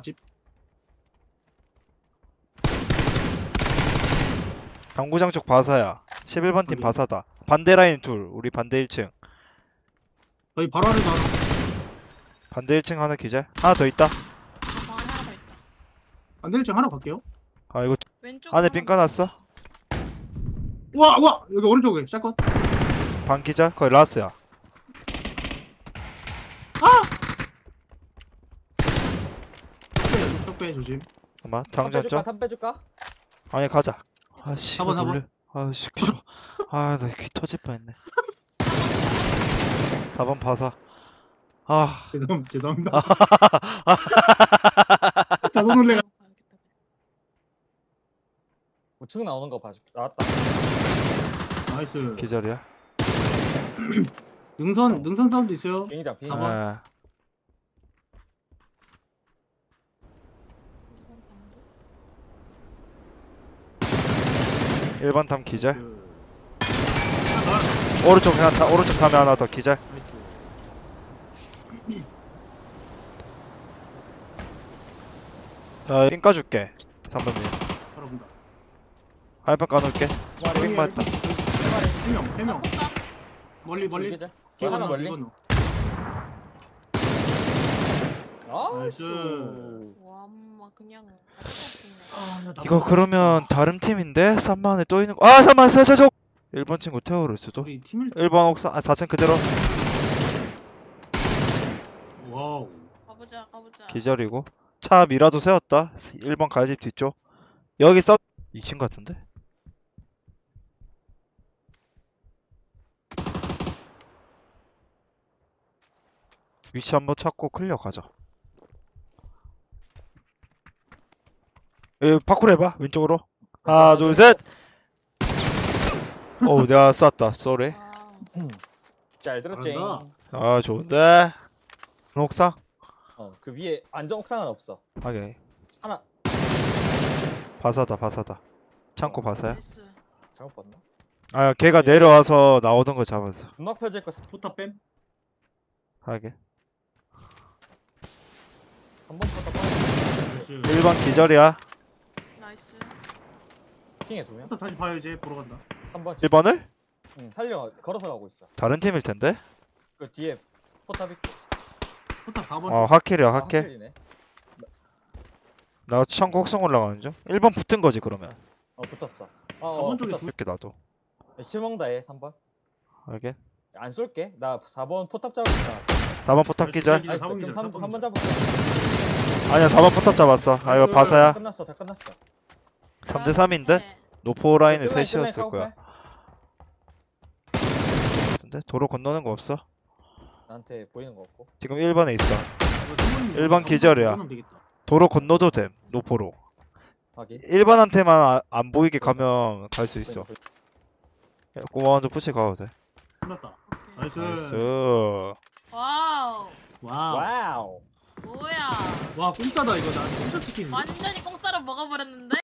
집. 당구장 쪽 바사야. 11번 팀 어디? 바사다. 반대 라인 둘. 우리 반대 1층. 거의 바로 아래도 하나. 반대 1층 하나 기절. 하나 더 있다. 방 안에 하나 더 있다. 안 되는 층 하나 갈게요. 아 이거 왼쪽 안에 하나 빈 더 까놨어. 우와 우와 여기 오른쪽에 샷건. 반 기절. 거의 라스야. 턱배 조심. 잠깐만 장전 좀. 탑 빼줄까? 아니 가자. 아씨. 4번, 4번. 아씨 귀. 아나 귀 터질 뻔했네. 4번 바사. 아. 죄송합니다. 자동 놀래가. 우측 나오는 거 봐줄게. 나왔다. 나이스. 기절이야. 능선 사운드 있어요. 비행장 비행장. 가봐. 아. 1번 탐 기절. 오른쪽 하나 타. 오른쪽 탐에 하나 더 기절. 삥 까줄게. 3번님. 바로 본다. 하이판 까놓을게. 삥 맞다. 3명. 멀리. 기절. 길 하나 건너, 멀리. 길 건너. 나이스. 와, 엄마 그냥 이거 그러면 다른 팀인데? 3만원에 또 있는 거. 아 3만원 세자적 1번 친구 태워올 수도. 우리 팀을 1번 옥상 4층 그대로 와우. 가보자. 기절이고. 차 미라도 세웠다. 1번 가야집 뒤쪽. 여기 써 2층 같은데? 위치 한번 찾고 클리어 가자. 파쿠르 해봐 왼쪽으로. 하나 둘 셋. 어우 내가 쐈다 쏘리. 와우. 잘 들었지. 잘한다. 아 좋은데. 옥상? 그 위에 안전 옥상은 없어. 하게. 하나 바사다. 창고 바사야? 나이스. 잘못 봤나? 아 걔가 내려와서 나오던 거 잡았어. 음악 펴질 거 포탑 뺨. 하게. 3번 포탑 빠. 나이스. 1번 기절이야. 나이스. 핑에 2명. 포탑 다시 봐요 이제 보러 간다. 3번. 1번을? 응, 살려 걸어서 가고 있어. 다른 팀일 텐데? 그 뒤에 포탑 있고. 포탑 4번. 하킬이야 아, 하킬. 확실히네. 나 창고 옥상 올라가는 중. 1번 붙은 거지 그러면. 붙었어. 4번 쪽에 붙었어. 이렇게 나도. 실망다 해 3번. 알게. 안 쏠게. 나 4번 포탑 잡았다. 4번 포탑 기절. 기절, 나이스. 4번 그럼 기절, 3번 4번 잡을게. 아니야 4번 포탑 잡았어. 아 이거 바사야. 끝났어. 다 끝났어. 3대 3인데? 노포 라인은 끝내, 3이었을 끝내, 거야. 카운트. 같은데? 도로 건너는 거 없어? 나한테 보이는 거 없고. 지금 1번에 있어. 이거 일반 기절이야. 이거는 되겠다. 도로 건너도 됨. 노포로. 확인. 1번한테만 안 보이게 가면 갈 수 있어. 보이는 고마워도 푸시 가도 돼. 끝났다. 오케이. 나이스. 나이스. 와우. 와우. 와우. 뭐야. 와 공짜다 이거. 나 공짜 치킨. 완전히 공짜로 먹어버렸는데?